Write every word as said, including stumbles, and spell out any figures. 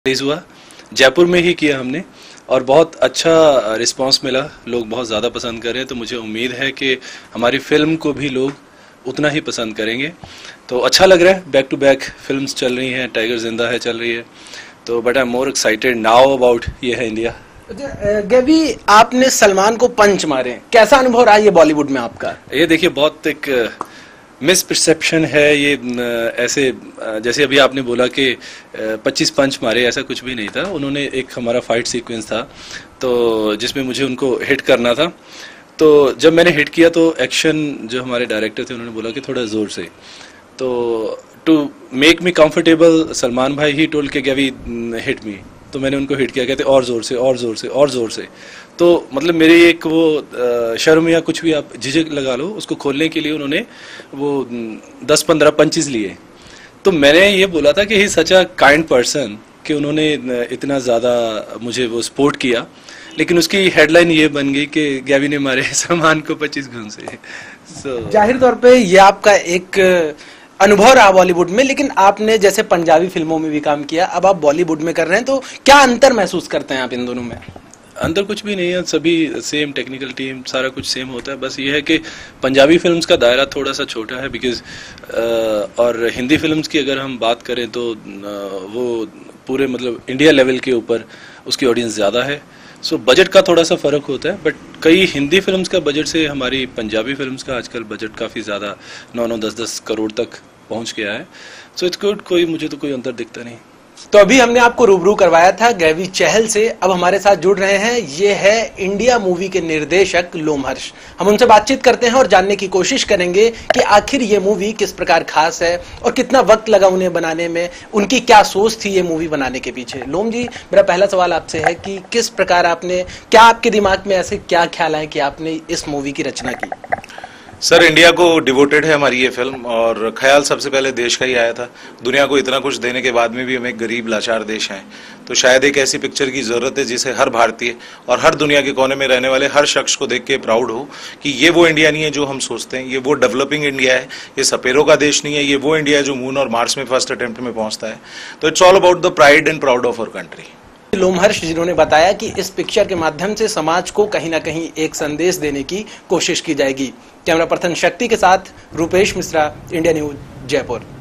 Release हुआ, जयपुर में ही किया हमने और बहुत अच्छा रिस्पांस मिला। लोग बहुत ज़्यादा पसंद कर रहे हैं, तो मुझे उम्मीद है कि हमारी फिल्म को भी लोग उतना ही पसंद करेंगे। तो अच्छा लग रहा है, बैक टू बैक फिल्म्स चल रही हैं, टाइगर जिंदा है चल रही है, तो but I am more excited now about ये है इंडिया। गैवी, आपने सलमान को पंच मारे, कैसा अनुभव रहा ये बॉलीवुड में आपका? ये देखिए, बहुत एक मिसपरसेप्शन है ये, ऐसे जैसे अभी आपने बोला कि पच्चीस पंच मारे, ऐसा कुछ भी नहीं था। उन्होंने एक हमारा फाइट सीक्वेंस था तो जिसमें मुझे उनको हिट करना था, तो जब मैंने हिट किया तो एक्शन जो हमारे डायरेक्टर थे उन्होंने बोला कि थोड़ा ज़ोर से, तो to make me comfortable Salman भाई ही टोल्ड के गैवी हिट मी, तो मैंने उनको हिट किया, कहते और ज़ोर से और ज़ोर से और ज़ोर से। तो मतलब मेरी एक वो शर्म या कुछ भी आप झिझक लगा लो, उसको खोलने के लिए उन्होंने वो दस पंद्रह पंचेस लिए। तो मैंने ये बोला था कि ही सच अ काइंड पर्सन कि उन्होंने इतना ज़्यादा मुझे वो सपोर्ट किया, लेकिन उसकी हेडलाइन ये बन गई कि गैवी ने मारे सलमान को पच्चीस घूम से। so, जाहिर तौर पे ये आपका एक अनुभव रहा बॉलीवुड में, लेकिन आपने जैसे पंजाबी फिल्मों में भी काम किया, अब आप बॉलीवुड में कर रहे हैं, तो क्या अंतर महसूस करते हैं आप इन दोनों में? अंदर कुछ भी नहीं है, सभी सेम टेक्निकल टीम, सारा कुछ सेम होता है। बस ये है कि पंजाबी फिल्म्स का दायरा थोड़ा सा छोटा है बिकॉज, और हिंदी फिल्म्स की अगर हम बात करें तो वो पूरे मतलब इंडिया लेवल के ऊपर उसकी ऑडियंस ज़्यादा है। सो बजट का थोड़ा सा फ़र्क होता है, बट कई हिंदी फिल्म्स का बजट से हमारी पंजाबी फिल्म्स का आजकल बजट काफ़ी ज़्यादा नौ नौ दस दस करोड़ तक पहुंच गया है। सो इट्स गुड, कोई मुझे तो कोई अंतर दिखता नहीं। तो अभी हमने आपको रूबरू करवाया था गैवी चहल से, अब हमारे साथ जुड़ रहे हैं, ये है इंडिया मूवी के निर्देशक लोमहर्ष। हम उनसे बातचीत करते हैं और जानने की कोशिश करेंगे कि आखिर ये मूवी किस प्रकार खास है और कितना वक्त लगा उन्हें बनाने में, उनकी क्या सोच थी ये मूवी बनाने के पीछे। लोम जी, मेरा पहला सवाल आपसे है कि किस प्रकार आपने, क्या आपके दिमाग में ऐसे क्या ख्याल आए कि आपने इस मूवी की रचना की? सर, इंडिया को डिवोटेड है हमारी ये फिल्म, और ख्याल सबसे पहले देश का ही आया था। दुनिया को इतना कुछ देने के बाद में भी हम एक गरीब लाचार देश हैं, तो शायद एक ऐसी पिक्चर की ज़रूरत है जिसे हर भारतीय और हर दुनिया के कोने में रहने वाले हर शख्स को देख के प्राउड हो कि ये वो इंडिया नहीं है जो हम सोचते हैं, ये वो डेवलपिंग इंडिया है, ये सपेरों का देश नहीं है, ये वो इंडिया है जो मून और मार्स में फर्स्ट अटेम्प्ट में पहुंचता है। तो it's all about the pride and proud of our country. Lomharsh जिन्होंने बताया कि इस पिक्चर के माध्यम से समाज को कहीं ना कहीं एक संदेश देने की कोशिश की जाएगी। कैमरा पर्सन शक्ति के साथ रूपेश मिश्रा, इंडिया न्यूज, जयपुर।